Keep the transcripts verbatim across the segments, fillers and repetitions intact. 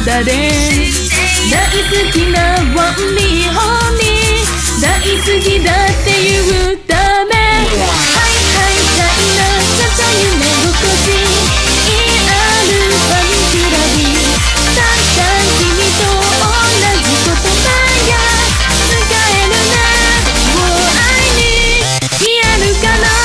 だで大好きなワンリーホーニー大好きだって言うためはいはいチャイナちゃちゃ夢心地イアルファンクラブたんたん君と同じ言葉が使えるなもう愛にリアルかな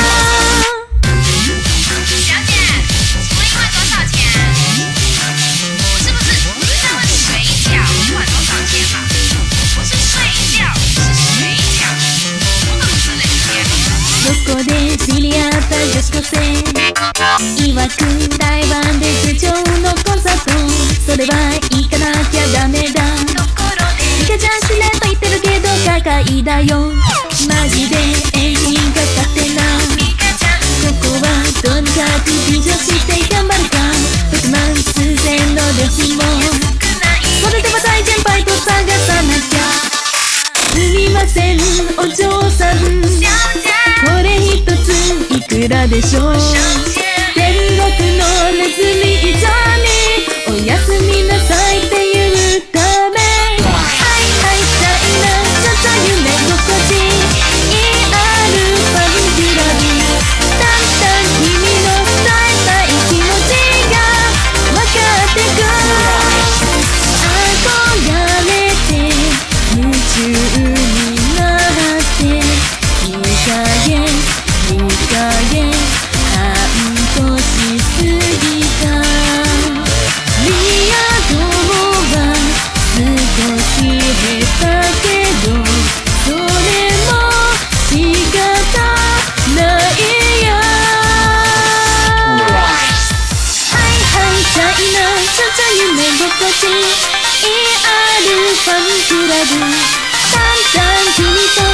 どこで知り合った女子高生曰く台湾で手帳のコンサートそれは行かなきゃダメだリカちゃんしれっと言ってるけど高いだよマジでエンジンかかってなここはとにかく美女して頑張るかろくまん数千の旅費もそれでは大先輩と探さなきゃすみませんお嬢さんこれ一ついくらでしょう天国のネズミ以上におやすみなさいって言うためはいはいチャイナちゃちゃ夢心地イアルファンクラブだんだん君の伝えたい気持ちが分かってく憧れて夢中になっていい加減いい加減半年過ぎたリア友は少し下手けどそれも仕方ないやはいはいチャイナちゃちゃ夢心地イアルファンクラブだんだん君と